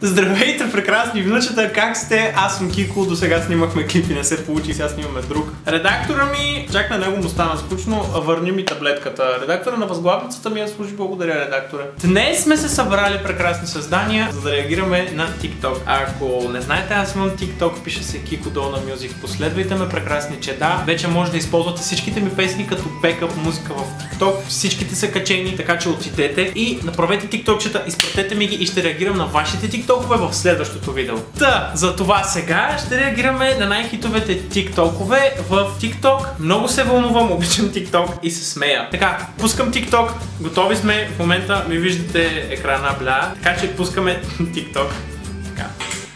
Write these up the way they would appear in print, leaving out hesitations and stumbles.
Здравейте, прекрасни внучета, как сте? Аз съм Кико, до сега снимахме клипи, не се получи, сега снимаме друг. Редактора ми, чак на него му стана скучно, върни ми таблетката. Редактора на възглавницата ми я служи, благодаря редактора. Днес сме се събрали прекрасни създания, за да реагираме на TikTok. Ако не знаете, аз имам TikTok, пише се Кико Долна Music. Последвайте ме, прекрасни чеда. Вече може да използвате всичките ми песни като бекъп музика в TikTok. Всичките са качени, така че отидете и направете TikTok-чета, изпратете ми ги и ще реагирам на вашите TikTok-ове в следващото видео. Та, за това сега ще реагираме на най-хитовете TikTok-ове в TikTok. Много се вълнувам, обичам TikTok и се смея. Така, пускам TikTok, готови сме, в момента ми виждате екрана бля, така че пускаме TikTok. Така.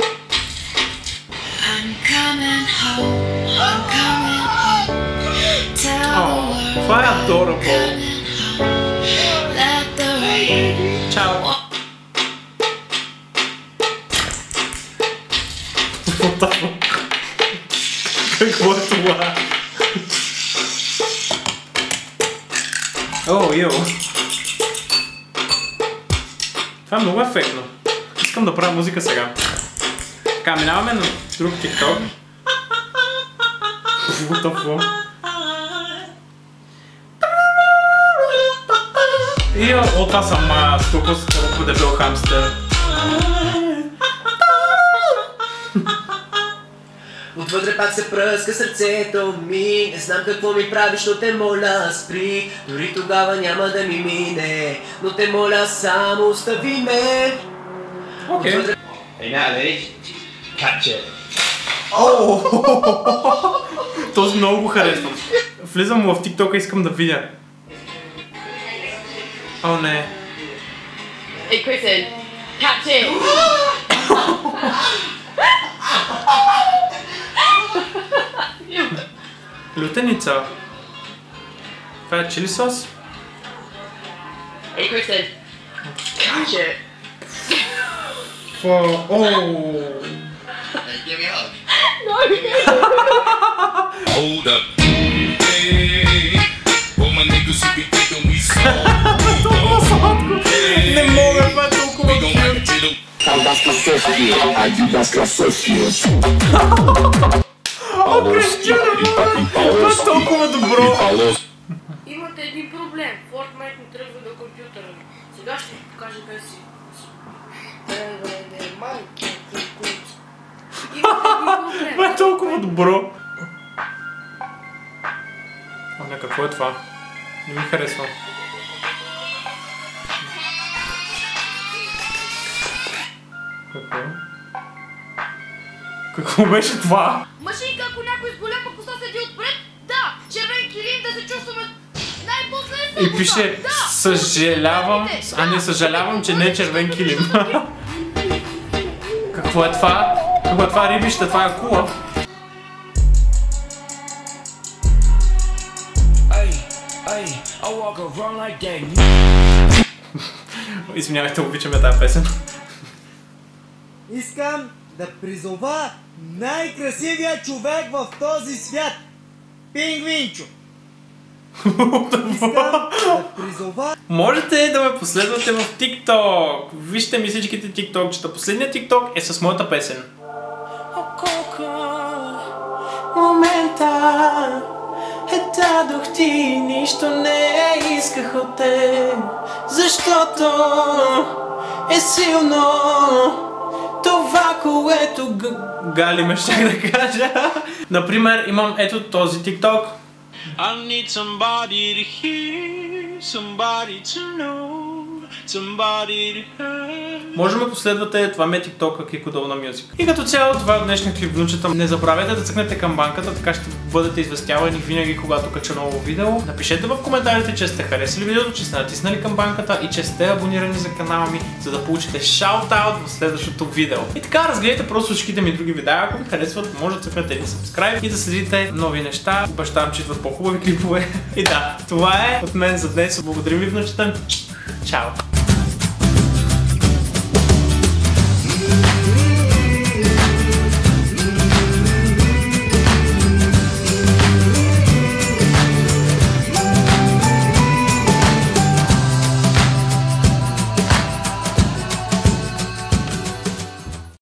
Това е adorable. Чао. Какво е това? О, йо. Това е много ефектно. Искам да правя музика сега. Така, минаваме на друг TikTok. What the fuck? И това съм толкова дебел хамстер. Отвътре пак се пръска сърцето ми. Не знам какво ми правиш, но те моля спри. Дори тогава няма да ми мине, но те моля само остави ме. Окей. Hey Natalie, catch it. Този много го харесвам. Влизам в TikTok и искам да видя. О, не. Hey Kristen, catch it. Лютеница. Това е чили сос? Hey Kristen, catch it. Give me a hug. No. Hold up. Hey, all my niggas who be thinking we soft. Не мога, това е толкова We gon' wrap it till това е толкова добро. Имате един проблем. Fortnite не тръгва до компютъра. Сега ще ви покажа как си. Майки, Това е толкова добро. О, не, какво е това? Не ми харесва. Какво? Какво беше това? Машинка, ако някой с голема коса седи отпред, да, червен килим да се чувстваме най-после. И пише, съжалявам, не съжалявам, че не е червен килим. Какво е това? Какво е това рибище? Това е акула. Извинявайте, обичаме тази песен. Искам да призова най-красивия човек в този свят. Пингвинчо. Искам да призова... Можете да ме последвате в TikTok. Вижте ми всичките TikTok-чета. Последният TikTok е с моята песен. Момента дадох ти, нищо не исках от теб, защото е силно това, което галиме, щях да кажа. Например, имам ето този TikTok. I need somebody to hear, somebody to know, somebody to hurt. Може да ме последвате, това ме е TikTok, Кико Долна Music. И като цяло това е днешния клип, внучета. Не забравяйте да цъкнете камбанката, така ще бъдете известявани винаги, когато кача ново видео. Напишете в коментарите, че сте харесали видеото, че сте натиснали камбанката и че сте абонирани за канала ми, за да получите шаут-аут в следващото видео. И така, разгледайте просто всичките ми други видеа, ако ви харесват, може да цъкнете един subscribe и да следите нови неща. Обещавам, че идват по-хубави клипове. И да, това е от мен за днес. Благодаря ви, внучета. Чао!